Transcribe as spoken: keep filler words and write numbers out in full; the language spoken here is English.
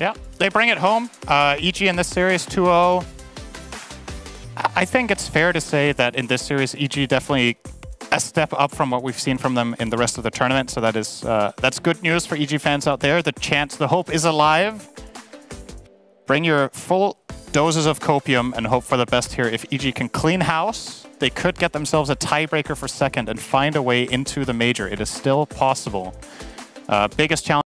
Yeah, they bring it home. Uh, E G in this series, two oh. I think it's fair to say that in this series, E G definitely a step up from what we've seen from them in the rest of the tournament. So that is uh, that's good news for E G fans out there. The chance, the hope is alive. Bring your full doses of copium and hope for the best here. If E G can clean house, they could get themselves a tiebreaker for second and find a way into the major. It is still possible. Uh, biggest challenge.